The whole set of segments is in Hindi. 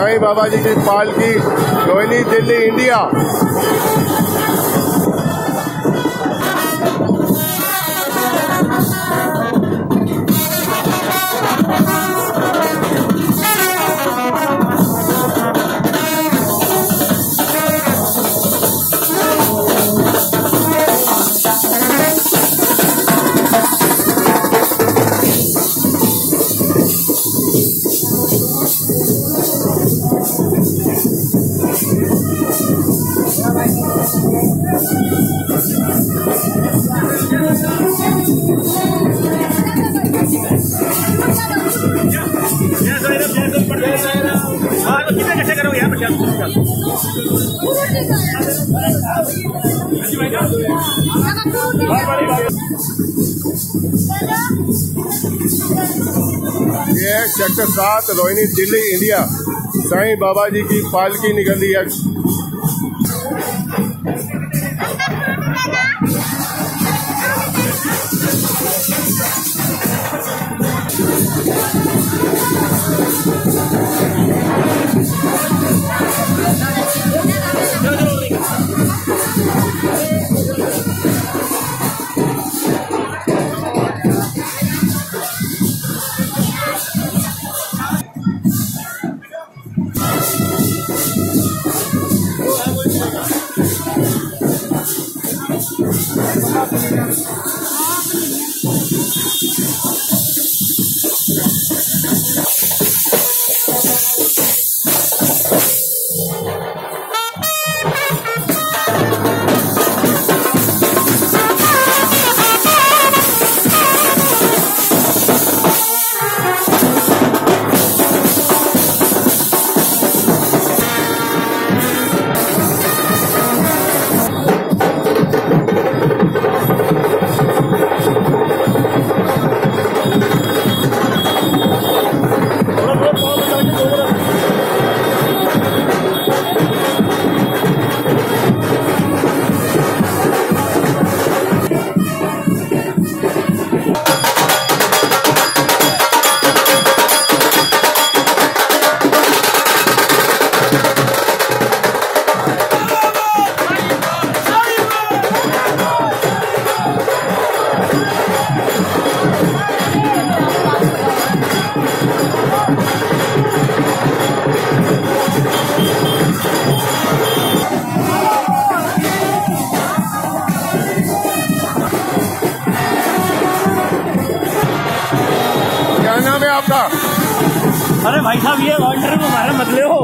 साईं बाबा जी की पालकी रोहिणी दिल्ली इंडिया। ये सेक्टर 7 रोहिणी दिल्ली इंडिया। साईं बाबा जी की पालकी निकली है। आपका? अरे भाई साहब ये ऑर्डर में हमारा बदले हो।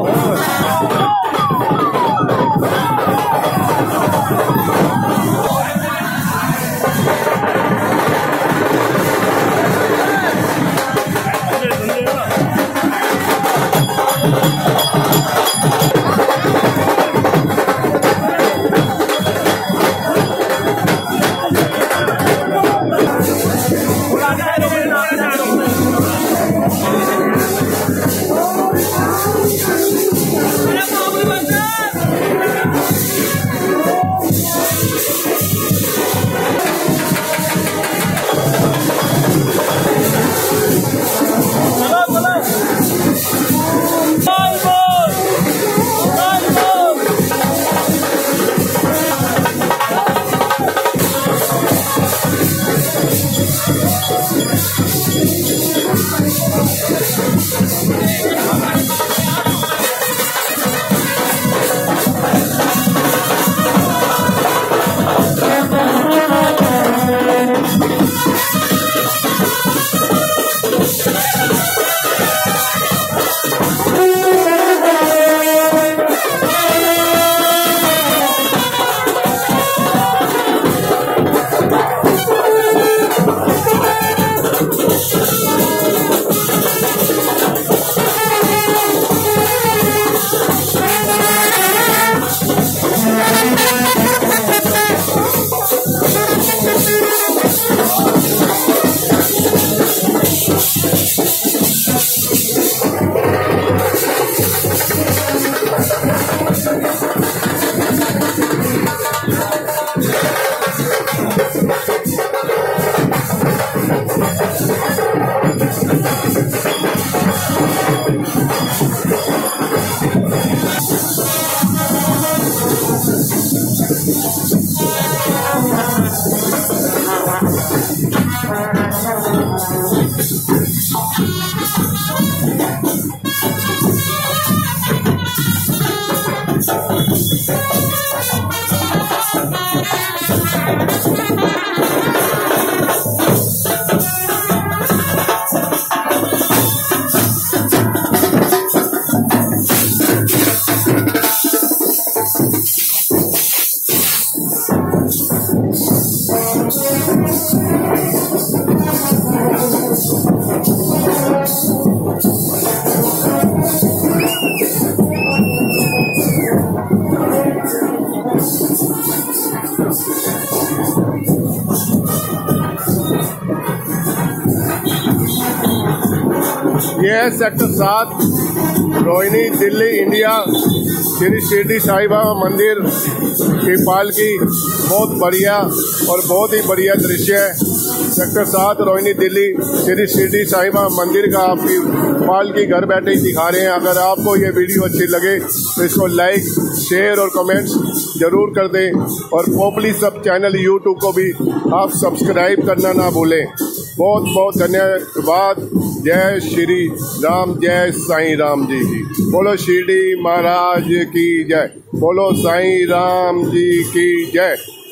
ये है सेक्टर 7 रोहिणी दिल्ली इंडिया श्री शिरडी साईं बाबा मंदिर की पालकी। बहुत बढ़िया और बहुत ही बढ़िया दृश्य है। सेक्टर 7 रोहिणी दिल्ली श्री शिरडी साईं बाबा मंदिर का आपकी पालकी घर बैठे ही दिखा रहे हैं। अगर आपको ये वीडियो अच्छी लगे तो इसको लाइक शेयर और कमेंट्स जरूर कर दें और पॉपुलर सब चैनल यूट्यूब को भी आप सब्सक्राइब करना ना भूलें। बहुत बहुत धन्यवाद। जय श्री राम, जय साईं राम जी की। बोलो शिरडी महाराज की जय, बोलो साईं राम जी की जय।